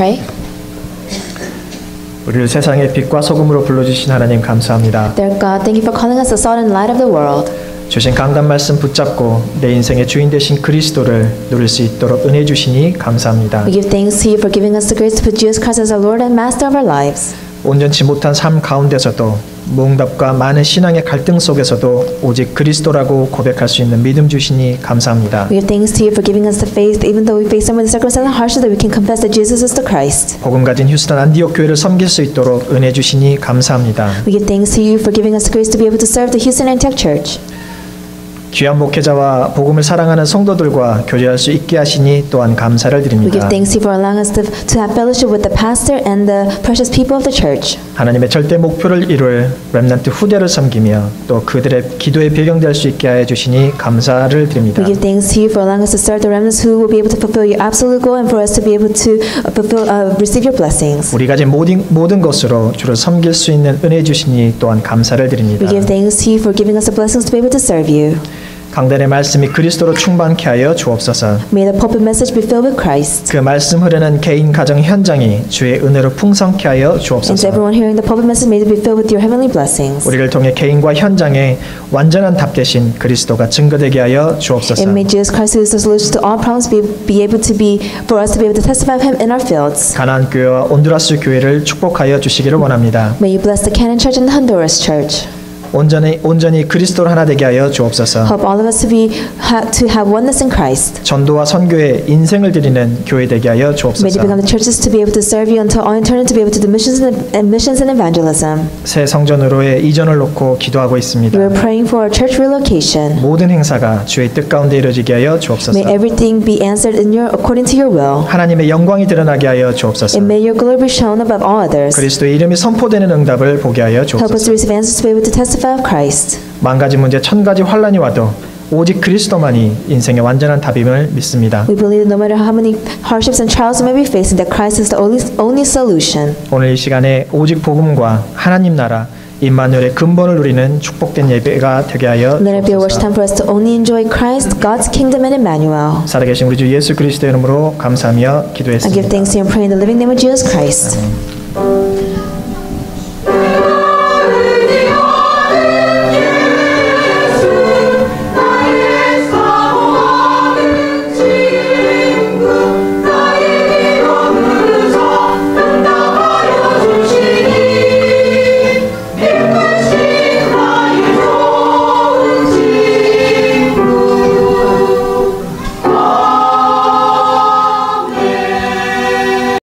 pray? 우리를 세상의 빛과 소금으로 불러주신 하나님 감사합니다. Dear God, thank you for calling us the salt and light of the world. 주신 강단 말씀 붙잡고 내 인생의 주인 되신 그리스도를 누릴 수 있도록 은혜 주시니 감사합니다. We give thanks to you for giving us the grace to put Jesus Christ as our Lord and Master of our lives. 온전치 못한 삶 가운데서도 무응답과 많은 신앙의 갈등 속에서도 오직 그리스도라고 고백할 수 있는 믿음 주시니 감사합니다. We give thanks to you for giving us the faith, even though we face some of the circumstances and hardship, that we can confess that Jesus is the Christ. 복음 가진 휴스턴 안디옥 교회를 섬길 수 있도록 은혜 주시니 감사합니다. We give thanks to you for giving us the grace to be able to serve the Houston Antioch Church. 귀한 목회자와 복음을 사랑하는 성도들과 교제할 수 있게 하시니 또한 감사를 We give 드립니다. thanks to you for allowing us to have fellowship with the pastor and the precious people of the church. 하나님의 절대 목표를 이룰 렘넌트 후대를 섬기며 또 그들의 기도의 배경 될 수 있게 해 주시니 감사를 드립니다. We give thanks to you for allowing us to serve the remnants who will be able to fulfill your absolute goal and for us to be able to receive your blessings. 우리 가진 모든 것으로 주를 섬길 수 있는 은혜 주시니 또한 감사를 드립니다. We give thanks to you for giving us the blessings to be able to serve you. 강단의 말씀이 그리스도로 충만케 하여 주옵소서. May the pulpit message be filled with Christ. 그 말씀 흐르는 개인 가정 현장이 주의 은혜로 풍성케 하여 And to 주옵소서. everyone hearing the pulpit message, may it be filled with your heavenly blessings. 우리를 통해 개인과 현장에 완전한 답 되신 그리스도가 증거되게 하여 주옵소서. And may Jesus Christ, who is the solution to all problems, be able to be for us to be able to testify of Him in our fields. 가나안 교회와 온두라스 교회를 축복하여 주시기를 원합니다. May you bless the Canaan Church and the Honduras Church. 온전히 그리스도로 하나 되게 하여 주옵소서. Help all of us to have oneness in Christ. 전도와 선교에 인생을 드리는 교회 되게 하여 May they 주옵소서. become the churches to be able to serve you until all eternity, to be able to do missions and evangelism. 새 성전으로의 이전을 놓고 기도하고 있습니다. We are praying for our church relocation. 모든 행사가 주의 뜻 가운데 이루어지게 하여 주옵소서. May everything be answered according to your will. 하나님의 영광이 드러나게 하여 주옵소서. And may your glory be shown above all others. 그리스도의 이름이 선포되는 응답을 보게 하여 Help us 주옵소서. to receive answers to be able to testify of Christ. 만 가지 문제 천 가지 환란이 와도 오직 그리스도만이 인생의 완전한 답임을 믿습니다. We believe that no matter how many hardships and trials we may be facing, that Christ is the only solution. 오늘 이 시간에 오직 복음과 하나님 나라 임마누엘의 근본을 누리는 축복된 예배가 되게 하여 Let it be a worship 주옵소서. time for us to only enjoy Christ, God's kingdom, and Emmanuel. 살아계신 우리 주 예수 그리스도의 이름으로 감사하며 I give 기도했습니다. thanks to you and pray in the living name of Jesus Christ.